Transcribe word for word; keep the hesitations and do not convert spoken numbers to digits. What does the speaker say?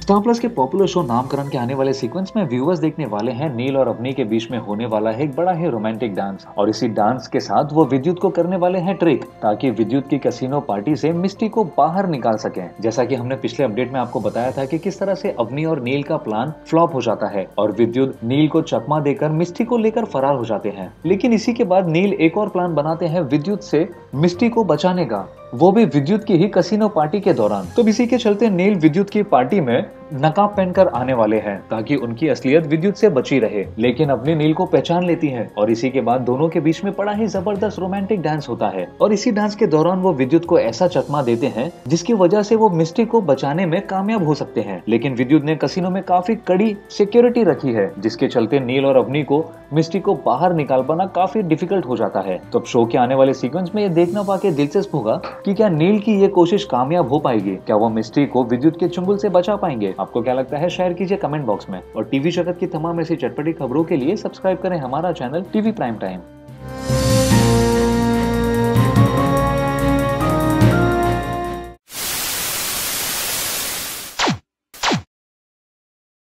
Star plus के popular show Naamkaran के आने वाले सीक्वेंस में व्यूअर्स देखने वाले हैं नील और अवनी के बीच में होने वाला है एक बड़ा ही रोमांटिक डांस, और इसी डांस के साथ वो विद्युत को करने वाले हैं ट्रिक, ताकि विद्युत की कैसीनो पार्टी से मिस्टी को बाहर निकाल सकें। जैसा कि हमने पिछले अपडेट में आपको बताया था कि किस तरह से अवनी और नील का प्लान फ्लॉप हो जाता है और विद्युत नील को चकमा देकर मिस्टी को लेकर फरार हो जाते हैं। लेकिन इसी के बाद नील एक और प्लान बनाते हैं विद्युत से मिस्टी को बचाने का, वो भी विद्युत की ही कैसीनो पार्टी के दौरान। तो इसी के चलते नील विद्युत की पार्टी में नकाब पहनकर आने वाले हैं ताकि उनकी असलियत विद्युत से बची रहे। लेकिन अवनी नील को पहचान लेती है और इसी के बाद दोनों के बीच में बड़ा ही जबरदस्त रोमांटिक डांस होता है, और इसी डांस के दौरान वो विद्युत को ऐसा चकमा देते हैं जिसकी वजह से वो मिस्टी को बचाने में कामयाब हो सकते हैं। लेकिन विद्युत ने कैसीनो में काफी कड़ी सिक्योरिटी रखी है, जिसके चलते नील और अवनी को मिस्टी को बाहर निकाल पाना काफी डिफिकल्ट हो जाता है। तो अब शो के आने वाले सीक्वेंस में ये देखना पाके दिलचस्प होगा कि क्या नील की ये कोशिश कामयाब हो पाएगी, क्या वो मिस्टी को विद्युत के चुंगल से बचा पाएंगे। आपको क्या लगता है, शेयर कीजिए कमेंट बॉक्स में, और टीवी जगत की तमाम ऐसी चटपटी खबरों के लिए सब्सक्राइब करें हमारा चैनल टीवी प्राइम टाइम।